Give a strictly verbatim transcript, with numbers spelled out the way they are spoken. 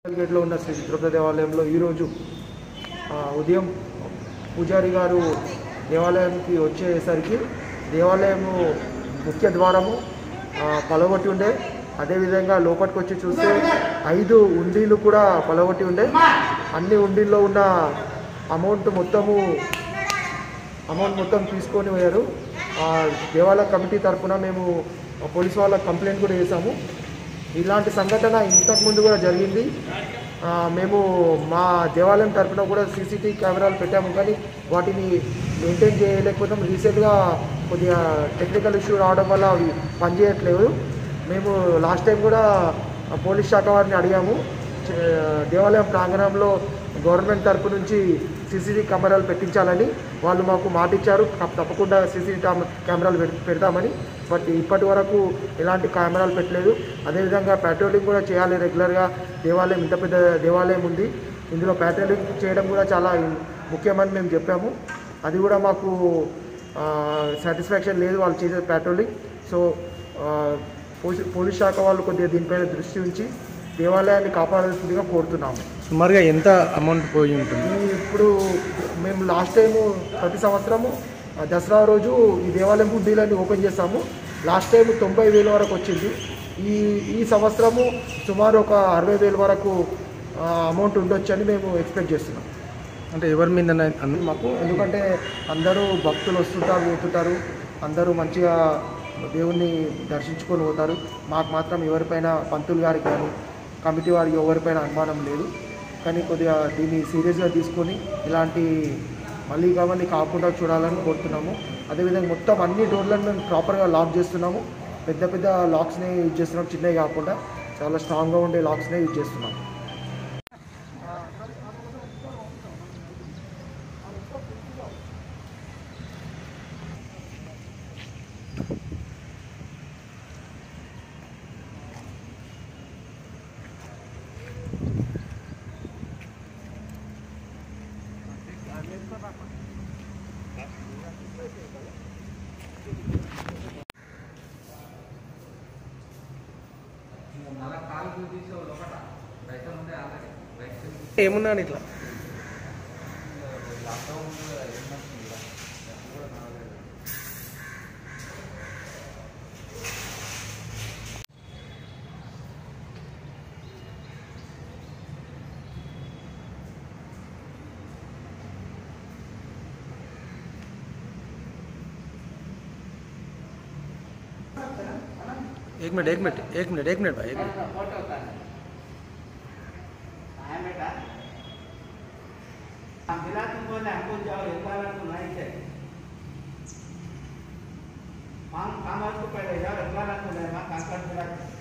గేట్లో ఉన్న శ్రీ చిత్రపతి దేవాలయంలో ఈరోజు ఉదయం పూజారి గారు దేవాలయానికి వచ్చేసరికి దేవాలయము ముఖ్య ద్వారము పలగొట్టి ఉండే. అదేవిధంగా లోపలికి వచ్చి చూస్తే ఐదు ఉండీలు కూడా పలగొట్టి ఉండే. అన్ని ఉండీల్లో ఉన్న అమౌంట్ మొత్తము అమౌంట్ మొత్తం తీసుకొని పోయారు. దేవాలయ కమిటీ తరఫున మేము పోలీసు వాళ్ళకి కంప్లైంట్ కూడా చేశాము. ఇలాంటి సంఘటన ఇంతకుముందు కూడా జరిగింది. మేము మా దేవాలయం తరఫున కూడా సీసీటీవీ కెమెరాలు పెట్టాము, కానీ వాటిని మెయింటైన్ చేయలేకపోతాం. రీసెంట్గా కొద్దిగా టెక్నికల్ ఇష్యూ రావడం వల్ల అవి పనిచేయట్లేదు. మేము లాస్ట్ టైం కూడా పోలీస్ శాఖ వారిని అడిగాము, దేవాలయం ప్రాంగణంలో గవర్నమెంట్ తరఫు నుంచి సీసీటీవీ కెమెరాలు పెట్టించాలని. వాళ్ళు మాకు మాట ఇచ్చారు, తప్పకుండా సీసీటీవీ కెమెరాలు పెడతామని. బట్ ఇప్పటి వరకు ఎలాంటి కెమెరాలు పెట్టలేదు. అదేవిధంగా పెట్రోలింగ్ కూడా చేయాలి రెగ్యులర్గా. దేవాలయం ఇంత పెద్ద దేవాలయం ఉంది, ఇందులో పెట్రోలింగ్ చేయడం కూడా చాలా ముఖ్యమని మేము చెప్పాము. అది కూడా మాకు సాటిస్ఫాక్షన్ లేదు వాళ్ళు చేసే పెట్రోలింగ్. సో పోలీస్ శాఖ వాళ్ళు కొద్దిగా దీనిపైన దృష్టి ఉంచి దేవాలయాన్ని కాపాడాల్సిందిగా కోరుతున్నాము. సుమారుగా ఎంత అమౌంట్ పోయి ఉంటుంది? ఇప్పుడు మేము లాస్ట్ టైము ప్రతి సంవత్సరము దసరా రోజు ఈ దేవాలయం హుండీలన్నీ ఓపెన్ చేస్తాము. లాస్ట్ టైం తొంభై వేల వరకు వచ్చింది. ఈ ఈ సంవత్సరము సుమారు ఒక అరవై వేల వరకు అమౌంట్ ఉండొచ్చని మేము ఎక్స్పెక్ట్ చేస్తున్నాం. అంటే ఎవరి మీద మాకు, ఎందుకంటే అందరూ భక్తులు వస్తుంటారు పోతుంటారు, అందరూ మంచిగా దేవుణ్ణి దర్శించుకొని పోతారు. మాకు మాత్రం ఎవరిపైన పంతులు గారికి కానీ కమిటీ వారికి ఎవరిపైన అనుమానం లేదు. కానీ కొద్దిగా దీన్ని సీరియస్గా తీసుకొని ఇలాంటి మళ్ళీ కావాలి కాకుండా చూడాలని కోరుతున్నాము. అదేవిధంగా మొత్తం అన్ని డోర్లను మేము ప్రాపర్గా లాక్ చేస్తున్నాము. పెద్ద పెద్ద లాక్స్నే యూజ్ చేస్తున్నాం, చిన్నవి కాకుండా చాలా స్ట్రాంగ్గా ఉండే లాక్స్నే యూజ్ చేస్తున్నాము. ఏమున్నాను ఇట్లా एक मिनट एक मिनट एक मिनट एक मिनट भाई एक मिनट हमको जाओ एक बार तो नहीं थे काम काम को पहले जाओ एक बार तो नहीं काम कर